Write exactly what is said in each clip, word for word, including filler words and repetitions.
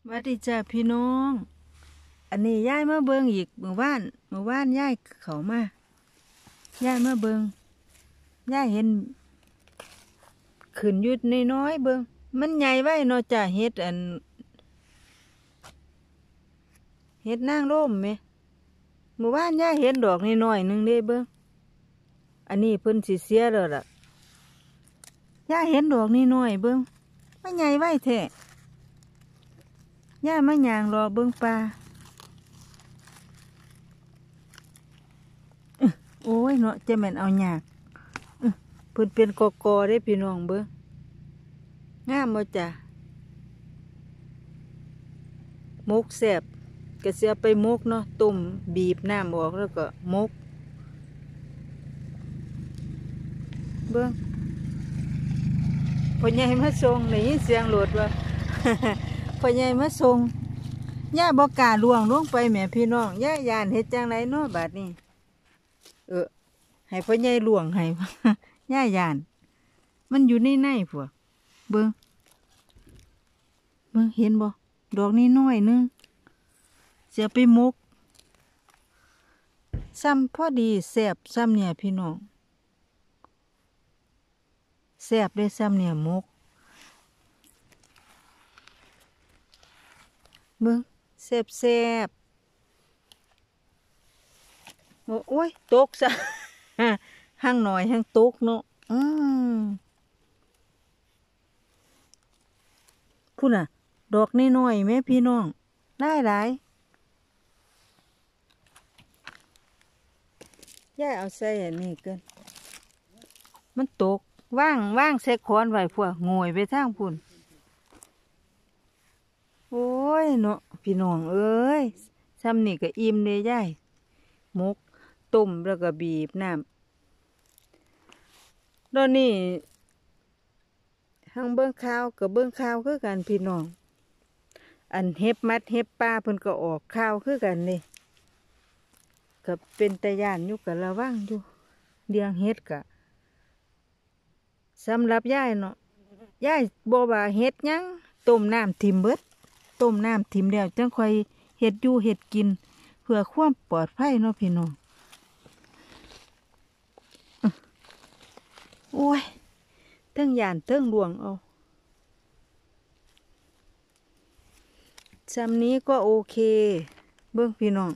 วัสดีจ้าพี่น้องอันนี้ย้ายมาเบิงอีกเมื่อวานเมื่อวานย้ายเขามาย้ายมาเบิงย้ายเห็นขึ้นยุดน้อยๆเบิงมันใหญ่ไว้เนาะจ้าเฮ็ดอันเฮ็ดนางร่มไหมเมื่อวานย้ายเห็นดอกน้อยๆนึงเด้เบิงอันนี้เพิ่นสิเสียแล้วล่ะย้ายเห็นดอกน้อยๆเบิงมันใหญ่ไว้แท้ย่ามาย่างรอเบิ่งปลาโอ้ยเนาะจะแม่นเอาหยากเพิ่นเป็นกอกอได้พี่น้องเบิ่งงามบ่จ้ะมกแซ่บก็สิเอาไปมกเนาะต้มบีบน้ำออกแล้วก็มกเบิ่งพ่อใหญ่มาส่งได้ยินเสียงรถว่าพ่อใหญ่มาส่งย่าบ่กล้าล่วงลงไปแม่พี่น้องย่าย่านเฮ็ดจังไดเนาะบาดนี้เออให้พ่อใหญ่ล่วงให้ ย่าย่านมันอยู่ในในพวกเบิ่งเบิ่งเห็นบ่ดอกนี้น้อยนึงเสียไปมกซ้ำพอดีแซ่บซ้ำเนี่ยพี่น้องแซ่บได้ซ้ำเนี่ยมกเบิ่งแซ่บแซ่บโอ้ยตกซะ ห้างหน่อยห้างตกเนาะอืมพูดน่ะดอกน้อยๆแม่พี่น้องได้หลายย่าเอาใส่อันนี้เกินมันตกว่างว่างใส่ค้อนไว้พวกงวยไปทางพุ่นโอ้ยเนาะพี่น้องเอ้ยซ้ำนี่ก็อิ่มเลยย่ายมกต้มแล้วก็บีบน้ำตอนนี้ทั้งเบื้องข้าวกับเบื้องข้าวคือกันพี่น้องอันเห็บมัดเห็บปลาเพิ่นก็ออกข้าวคือกันนี่กับเป็นตะย่านอยู่กับระวังอยู่เลี้ยงเห็ดกะสำหรับย่ายเนาะย่ายบ่ว่าเห็ดยังต้มน้ำทิมเบิดต้มน้ำทิมแล้วจังค่อยเห็ดอยู่เห็ดกินเพื่อความปลอดภัยเนาะพี่น้องโอ้ยเทิงย่านเทิงหลวงเอาซ้ำนี้ก็โอเคเบิ่งพี่น้อง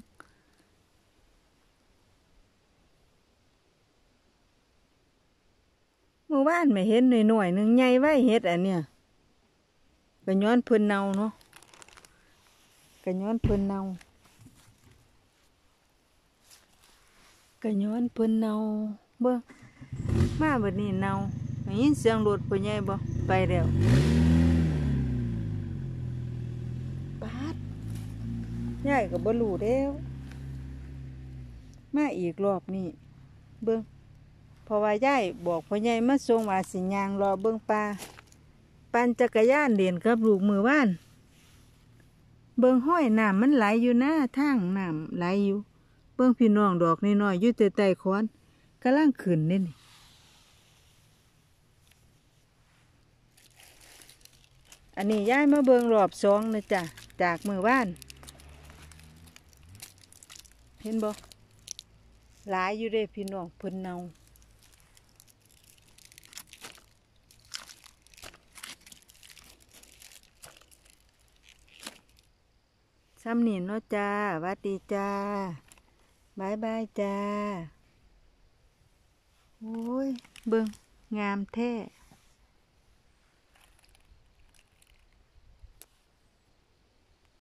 เมื่อวานไม่เห็นหน่อยๆนึงใหญ่ไว้เห็ดอันเนี้ยก็ย้อนเพิ่นเนาเนาะก็ย้อนเพิ่นเนาก็ย้อนเพิ่นเนาเบิ่งมาบัดนี้เนาได้ยินเสียงรถพ่อใหญ่บ่ไปแล้วปาดยายก็บ่รู้แล้วมาอีกรอบนี้เบิ่งเพราะว่ายายบอกพ่อใหญ่มาส่งว่าสิย่างรอเบิ่งปลาปั่นจักรยานเล่นกับลูกมือว่านเบิ่งห้อยน้ำมันไหลอยู่นะทางน้ำไหลอยู่เบิ่งพี่น้องดอกน้อยๆอยู่ใต้ๆค้อนกำลังขึ้นนี่นี่อันนี้ย้ายมาเบิ่งรอบสองนะจ๊ะจากมือว่านเห็นบ่หลายอยู่เด้พี่น้องเพิ่นเนาซ้ำนี่เนาะจ้าหวัดดีจ้าบายบายจ้าโอ้ยเบิ่งงามแท้